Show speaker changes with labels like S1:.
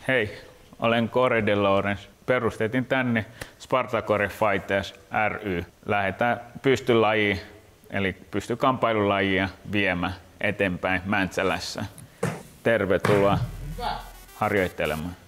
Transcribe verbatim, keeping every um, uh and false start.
S1: Hei, olen Core de Lorenz. Perustettiin tänne Spartacore Fighters ry. Lähdetään pystylajiin, eli pystykampailulajia viemään eteenpäin Mäntsälässä. Tervetuloa harjoittelemaan.